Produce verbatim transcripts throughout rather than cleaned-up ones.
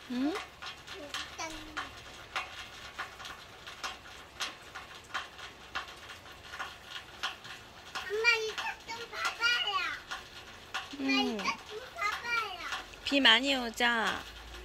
응? 엄마 이거 좀 봐봐요. 엄마 응. 이거 좀 봐봐요. 비 많이 오자.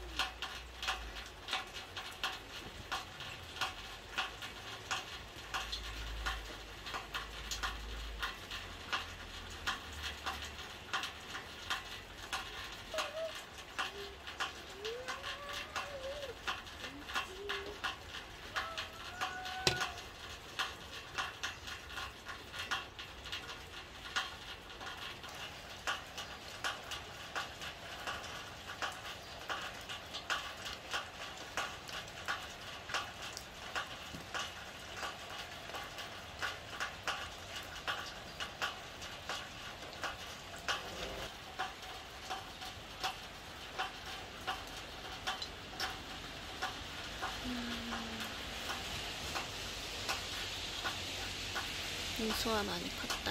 민수가 많이 컸다.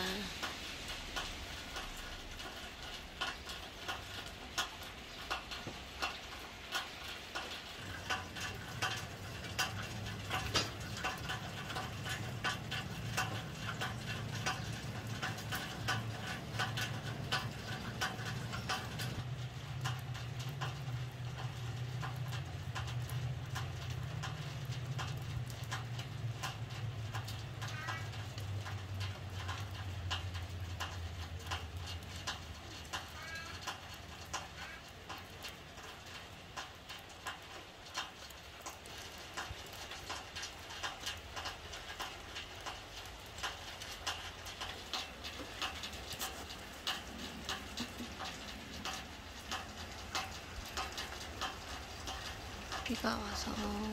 비가 와서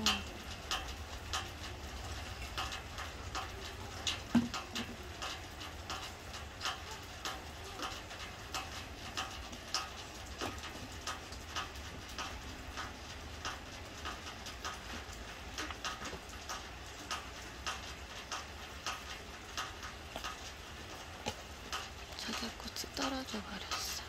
자개꽃이 떨어져 버렸어.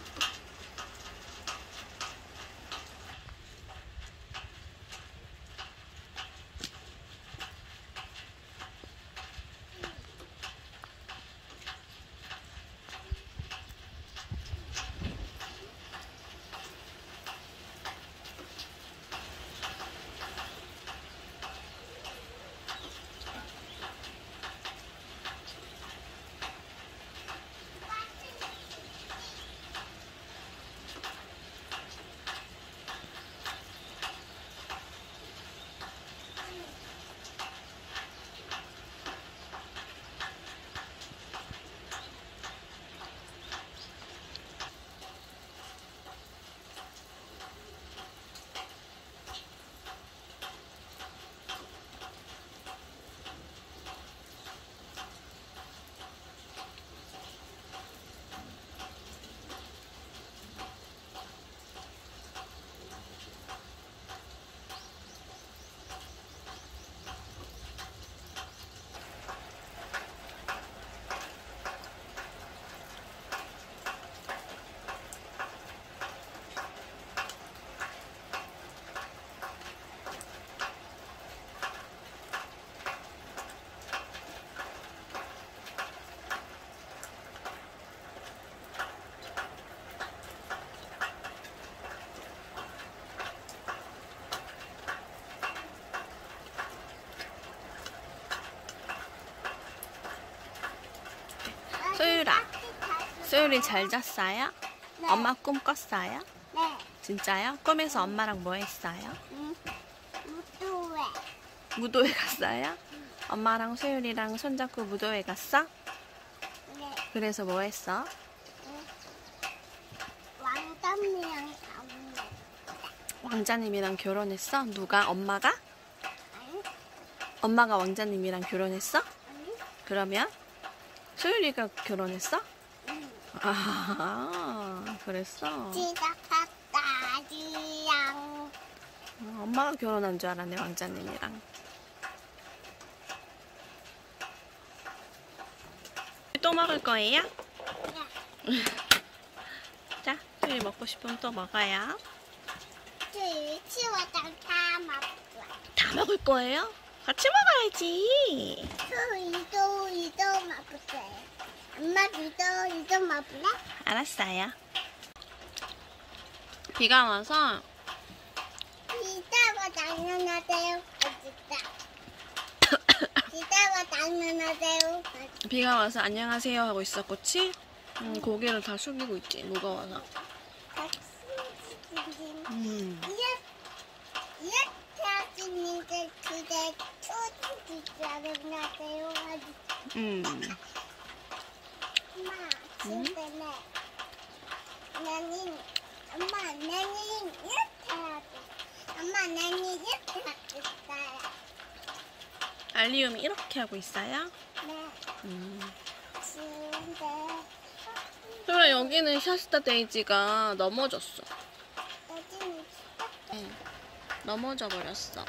소율아, 소율이 잘 잤어요? 네. 엄마 꿈 꿨어요? 네. 진짜요? 꿈에서 엄마랑 뭐 했어요? 응. 무도회. 무도회 갔어요? 엄마랑 소율이랑 손잡고 무도회 갔어? 네. 그래서 뭐 했어? 응. 왕감이랑 가문에. 왕자님이랑 결혼했어? 누가? 엄마가? 아니. 엄마가 왕자님이랑 결혼했어? 아니. 그러면 소율이가 결혼했어? 응. 아, 그랬어. 지각하다지랑. 어, 엄마가 결혼한 줄 알았네, 왕자님이랑. 또 먹을 거예요? 네. 자, 소율이 먹고 싶으면 또 먹어요. 그 유치원장 다 먹어. 다 먹을 거예요? 같이 먹어야지. 그 이도 이도 먹을래. 엄마 이도 이도 먹을래? 알았어요. 비가 와서 이따가 당연하세요. 어딨다. 이따가 당연하세요. 비가 와서 안녕하세요 하고 있어, 꽃이. 음, 고개를 다 숙이고 있지, 무거워서. 음. 이렇게 하시는데 그게 초딩 안녕하세요. 음. 엄마 진짜네. 나는 엄마 나는 이렇게 하고 엄마 나는 이렇게 하고 있어요. 알리움이 이렇게 하고 있어요? 네. 음. 근데 그래, 여기는 샤스타 데이지가 넘어졌어. 여기는 응. 넘어져 버렸어.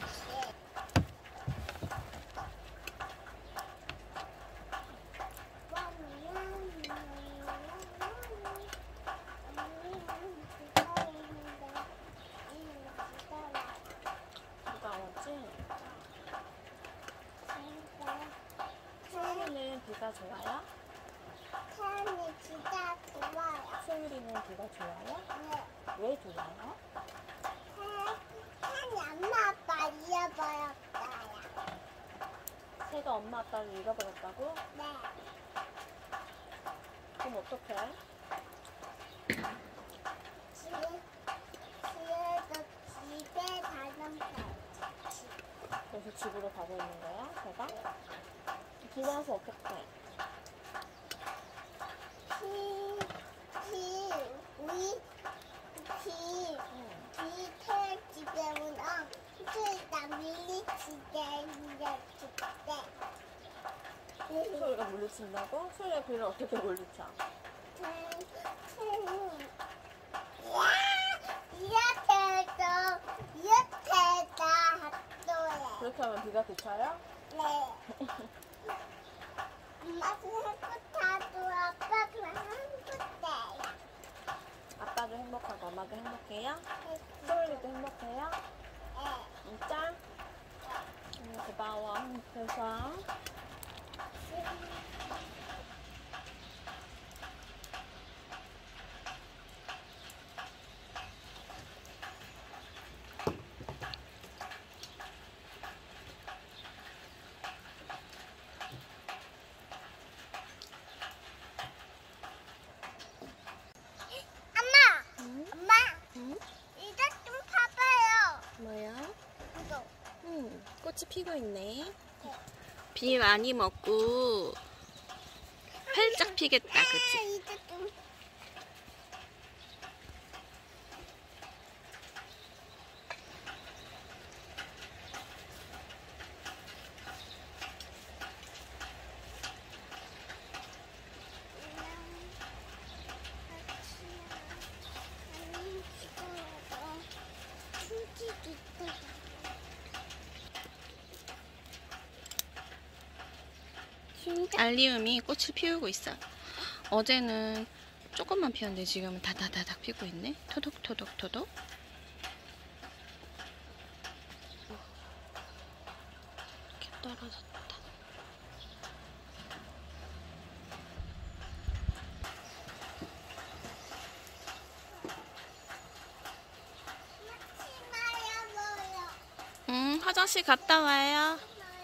비가 오지? 소율이는 비가 좋아요? 태양이 진짜 좋아요. 소율이는 비가 좋아요? 네. 왜 좋아요? 태양이 엄마 아빠 잃어버렸어요. 새가 엄마 아빠를 잃어버렸다고? 네. 그럼 어떡해? 집, 집에서 집에 가는 거. 그래서 집으로 가고 있는 거야, 새가? 비 와서 어떡해? 비, 비, 우리, 비, 비 태양 집에 오나 그다 밀리 집에 있는 집에. 소율이가 물리친다고? 소율이가 비를 어떻게 물리쳐? 이렇게 해서 이렇게 해서 학교에. 그렇게 하면 비가 그쳐요? 네. 엄마도 행복하고 아빠도 행복해요. 아빠도 행복하고 엄마도 행복해요? 소율이도 행복해요? 네. 진짜? 음, 고마워, 행복해서. 엄마, 응? 엄마, 응? 이것 좀 봐봐요. 뭐야? 이거. 응, 꽃이 피고 있네. 비 많이 먹고 활짝 피겠다, 아, 그치? 이것 좀. 알리움이 꽃을 피우고 있어. 어제는 조금만 피웠는데 지금은 다다다닥 피고 있네. 토독토독토독. 이렇게 떨어졌다. 응, 화장실 갔다 와요.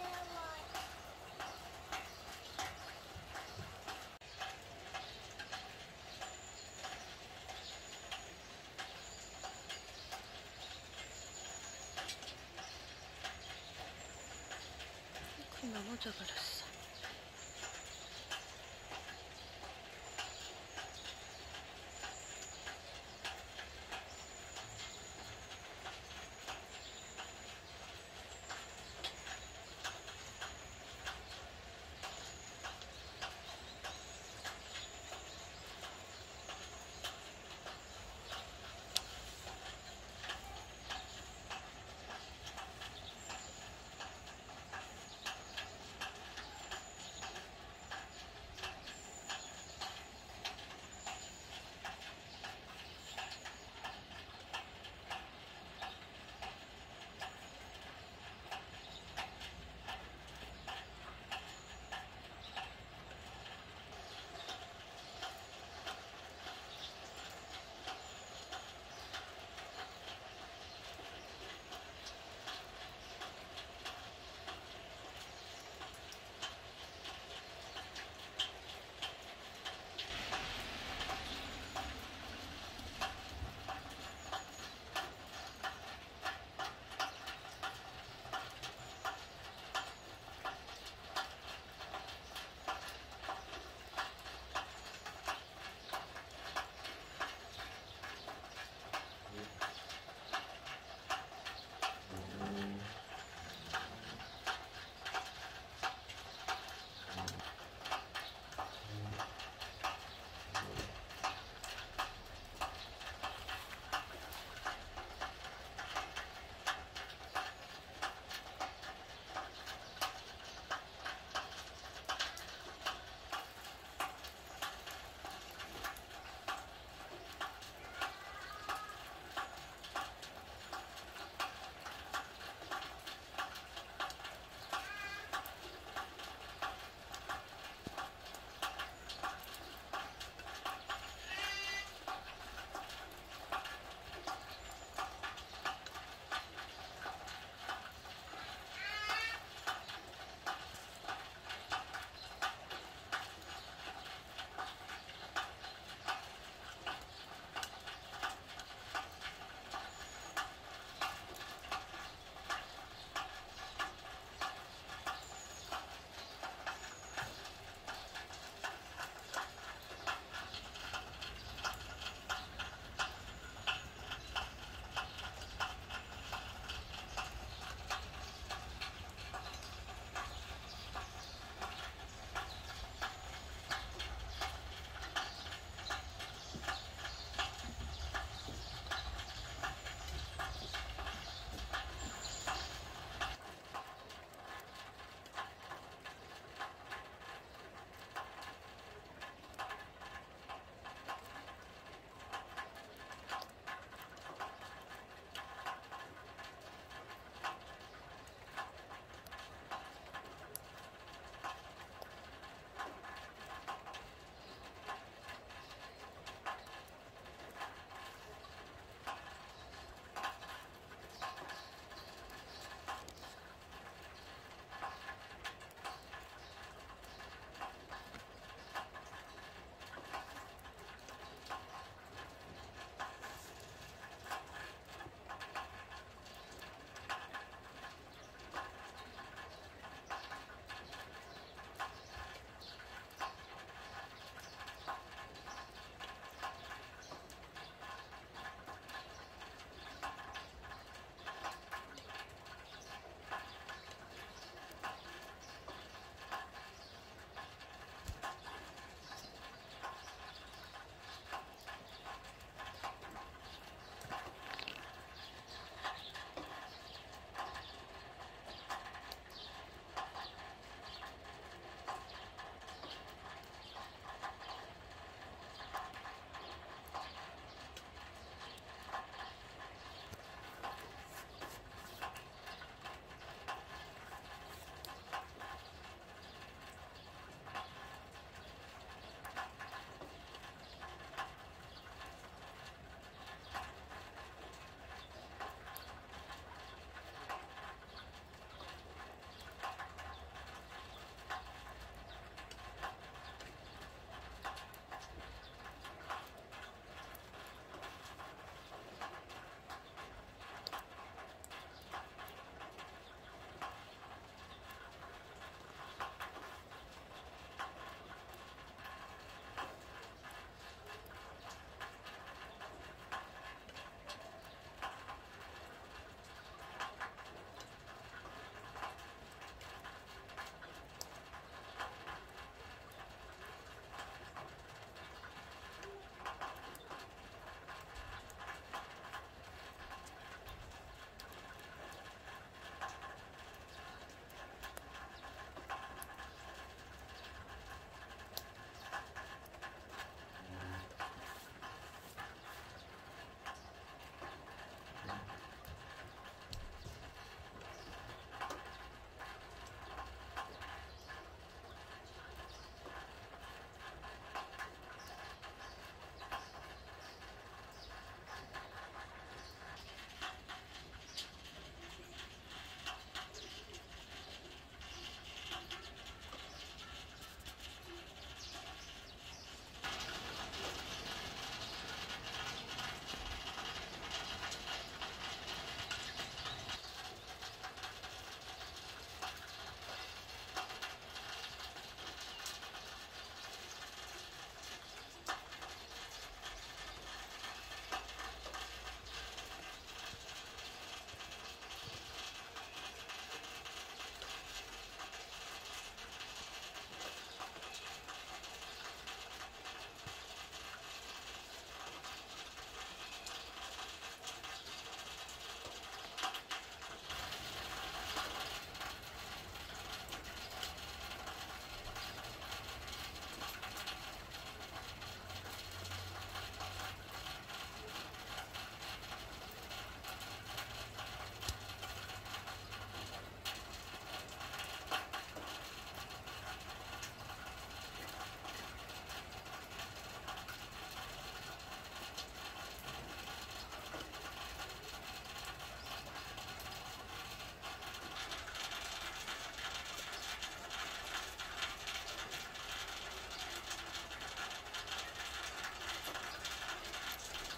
넘어져 버렸어.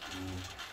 음.